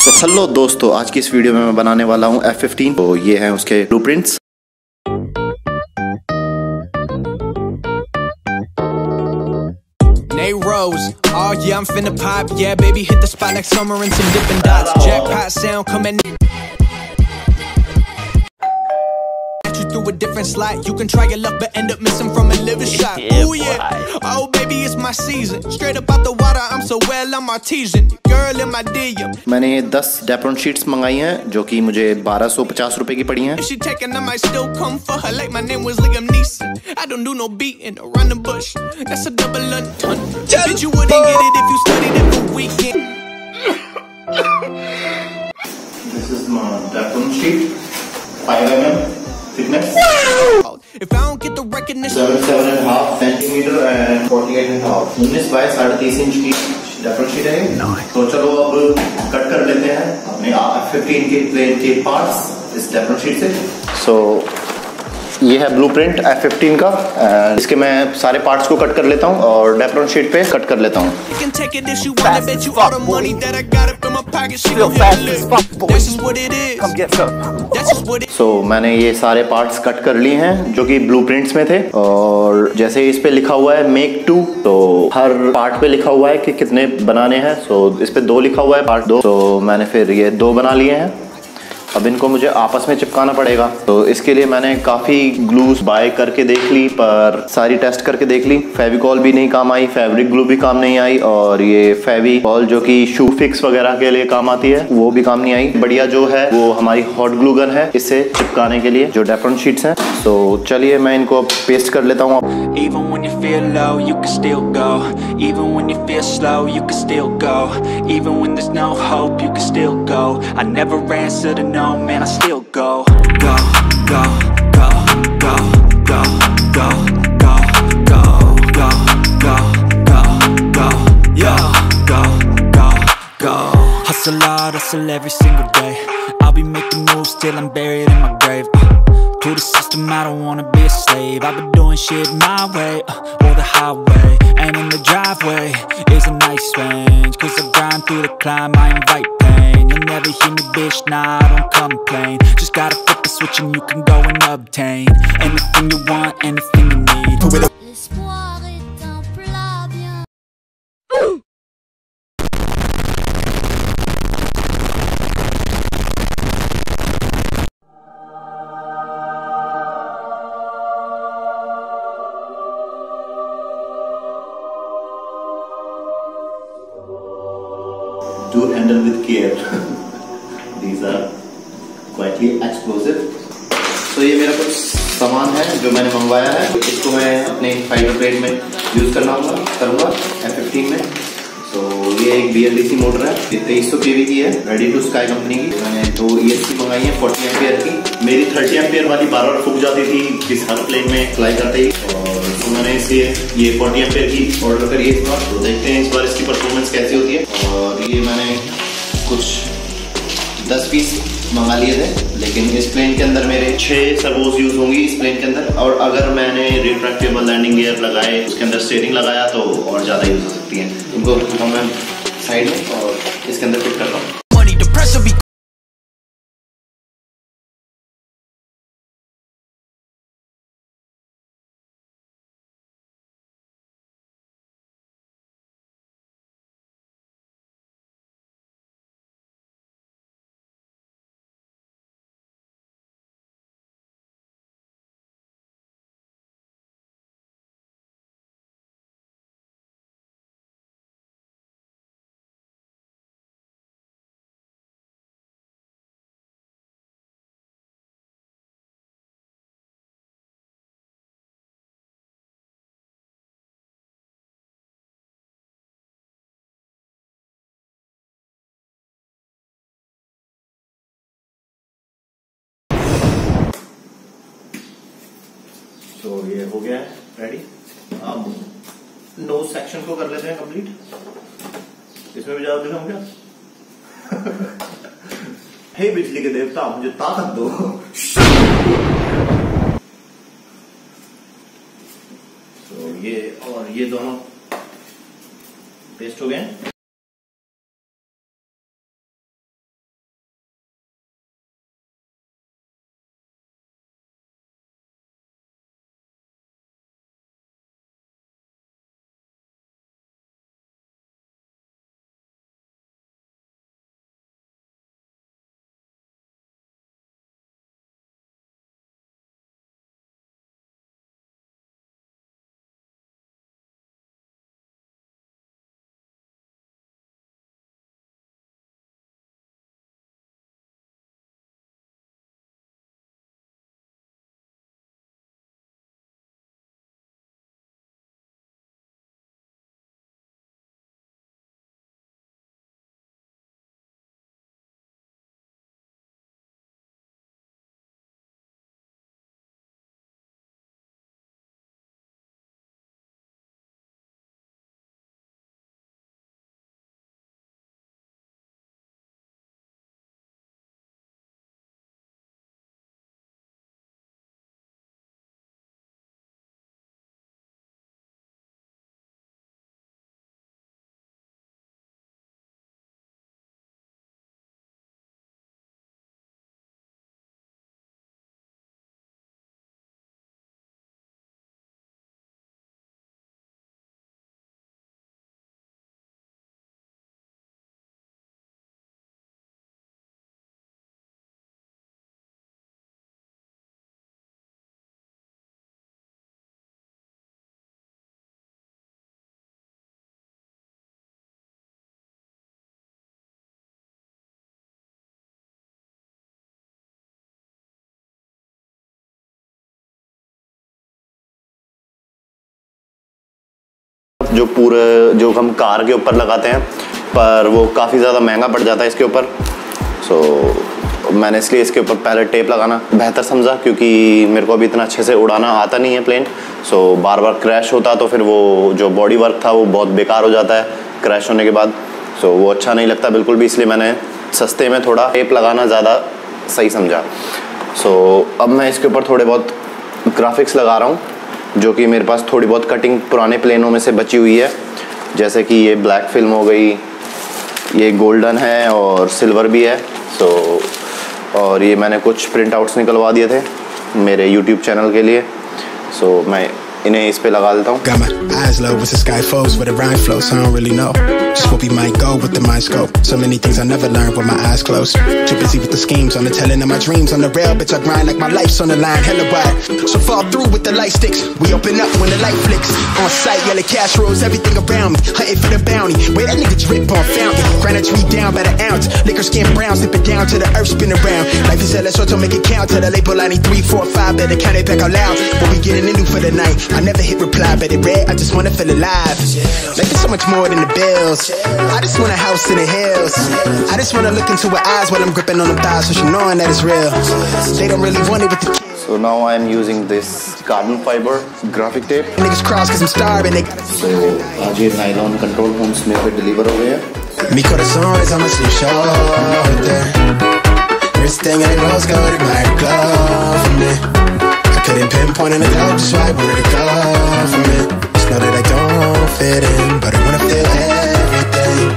तो हेलो दोस्तों, आज की इस वीडियो में मैं बनाने वाला हूँ F15। तो ये हैं उसके blueprints. Nate Rose, oh yeah, I'm finna pop, yeah, baby, hit the spot like summer and some Dippin' Dots. Jackpot sound coming at you through a different slot. You can try your luck, but end up missing from a liver shot. Ooh yeah, oh baby, it's my season. Straight up out the water, I'm so well, I'm artesian. Girl in my DM. मैंने 10 डेप्रोन sheets मंगाई हैं जो कि मुझे 1250 रुपए की पड़ी हैं। If she taking, I might still come for her like my name was Liam Neeson. I don't do no beating around the bush. That's a double entendre. Bitch, you wouldn't get it if you studied it for weekend. This is my Depron sheet, 5 mm thickness, If I don't get the recognition, 7.5 centimeter and 48.5, 19 by 3.5 inch की Depron sheet है। तो चलो अब cut कर लेते हैं अपने F15 के प्लेन के पार्ट्स इस डेप्रोन शीट से। सो ये है ब्लूप्रिंट F15 का। इसके मैं सारे पार्ट्स को कट कर लेता हूँ और डेप्रोन शीट पे कट कर लेता हूँ। you can take it if you want. I bet you all the money that I got up in my pocket. She gon' hit a lick. That's just what it is. Come get some. That's just what it is. सो मैंने ये सारे parts cut कर लिए हैं जो कि blueprints में थे। और जैसे इस पे लिखा हुआ है मेक 2, तो हर पार्ट पे लिखा हुआ है कि कितने बनाने हैं। सो इस पे 2 लिखा हुआ है, पार्ट 2। तो मैंने फिर ये 2 बना लिए हैं। अब इनको मुझे आपस में चिपकाना पड़ेगा। तो इसके लिए मैंने काफ़ी ग्लूस बाय करके देख ली, पर सारी टेस्ट करके देख ली। फेविकॉल भी नहीं काम आई, फैब्रिक ग्लू भी काम नहीं आई, और ये फेविकॉल जो कि शू फिक्स वगैरह के लिए काम आती है वो भी काम नहीं आई। बढ़िया जो है वो हमारी हॉट ग्लू गन है इससे चिपकाने के लिए जो डेप्रोन शीट्स हैं। तो चलिए मैं इनको पेस्ट कर लेता हूँ। Even when you feel low, you can still go. Even when you feel slow, you can still go. Even when there's no hope, you can still go. I never answer to no, man, I still go. Go, go, go, go, go, go, go, go, go, go, go, go, yo, go, go, go. Hustle hard, hustle every single day. I'll be making moves till I'm buried in my grave. To the system, I don't wanna be a slave. I've been doing shit my way, or the highway. And in the driveway is a nice range. Cause I grind through the climb, I invite pain. You'll never hear me, bitch, nah, I don't complain. Just gotta flip the switch and you can go and obtain anything you want, anything you need. L'espoir est un plat bien. Do handle with care. These are quietly explosive. तो ये मेरा कुछ सामान है जो मैंने मंगवाया है। इसको मैं अपने फाइबर प्लेट में यूज करूँगा F15 में। तो ये एक BLDC मोटर है, 2300 kV की है, रेडी टू स्काई कंपनी की। मैंने 2 ESC मंगाई है 40 एम्पियर की। मेरी 30 एम्पियर वाली बार बार फूक जाती थी किस हर प्लेन में अप्लाई करते ही, और तो मैंने इसे ये 40 एम्पियर की ऑर्डर करी है इस बार। तो देखते हैं इस बार इसकी परफॉर्मेंस कैसी होती है। और ये मैंने कुछ 10 पीस मंगा लिए थे, लेकिन इस प्लेन के अंदर मेरे 6 सर्वोस यूज होंगी इस प्लेन के अंदर। और अगर मैंने रिट्रैक्टेबल लैंडिंग गियर लगाए, उसके अंदर स्टीयरिंग लगाया, तो और ज़्यादा यूज हो सकती है। इनको मैं साइड में और इसके अंदर फिट करता हूँ। Money, the pressure be तो ये हो गया है रेडी। अब नोज सेक्शन को कर लेते हैं कंप्लीट। इसमें भी ज्यादा दिखाऊं क्या? हे बिजली के देवता, मुझे ताकत दो। तो ये और ये दोनों पेस्ट हो गए हैं। जो हम कार के ऊपर लगाते हैं, पर वो काफ़ी ज़्यादा महंगा पड़ जाता है इसके ऊपर। सो मैंने इसलिए इसके ऊपर पहले टेप लगाना बेहतर समझा, क्योंकि मेरे को अभी इतना अच्छे से उड़ाना आता नहीं है प्लेन। सो बार बार क्रैश होता तो फिर वो जो बॉडी वर्क था वो बहुत बेकार हो जाता है क्रैश होने के बाद। सो वो अच्छा नहीं लगता बिल्कुल भी, इसलिए मैंने सस्ते में थोड़ा टेप लगाना ज़्यादा सही समझा। सो अब मैं इसके ऊपर थोड़े बहुत ग्राफिक्स लगा रहा हूँ, जो कि मेरे पास थोड़ी बहुत कटिंग पुराने प्लेनों में से बची हुई है, जैसे कि ये ब्लैक फिल्म हो गई, ये गोल्डन है और सिल्वर भी है। सो और ये मैंने कुछ प्रिंट आउट्स निकलवा दिए थे मेरे YouTube चैनल के लिए। सो मैं इन्हें इस पे लगा देता हूँ। Got my eyes low as the sky falls where the rhyme flows. I don't really know just what we might go with the mind scope. So many things I never learned with my eyes closed. Too busy with the schemes on the telling of my dreams on the rail, bitch I grind like my life's on the line, hella wide. So fall through with the light sticks. We open up when the light flicks. On sight, yellow cash rolls everything around me. Hunting for the bounty. Wait, that nigga drip on fountain. Grinding me down by the ounce. Liquor skin brown, slip it down to the earth, spin around. Life is hella short, so make it count. To the label, I need 3, 4, 5. Better count it back out loud. What we getting into for the night? I never hit reply, but it read, I just wanna feel alive. Life is so much more than the bills. I just want a house in the hills. I just wanna look into her eyes while I'm gripping on the thighs, so she knowing that it's real. They don't really want it with the kids. So now I am using this carbon fiber graphic tape. Niggas cross cause I'm starving. So आज ये nylon control homes में पे deliver हो गए हैं। Mi corazón is on my sleep shoulder. Wrist thing and rose gold, my glove from me. I couldn't pinpoint an adult, just right where to go from it. Just know that I don't fit in, but I wanna feel everything.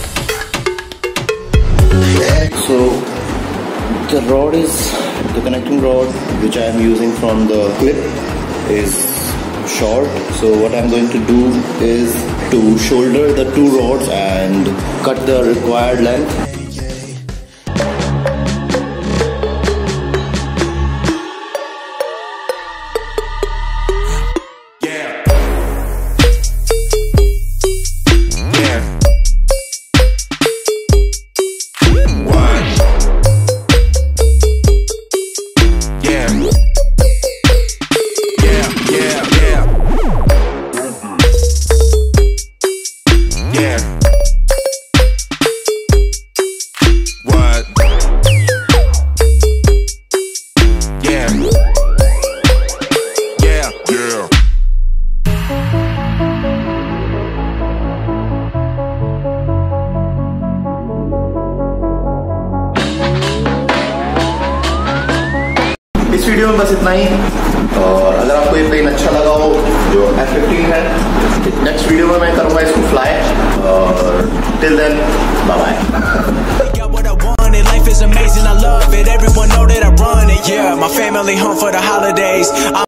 So the rod is, the connecting rod which I am using from the clip is short. So what I'm going to do is to shoulder the 2 rods and cut the required length. इस video में बस इतना ही। और अगर आपको ये plane अच्छा लगा हो जो F-15 है, नेक्स्ट वीडियो में मैं करूँगा इसको फ्लाई। और till then bye bye. Life is amazing, I love it. Everyone know that I run it. Yeah, my family home for the holidays.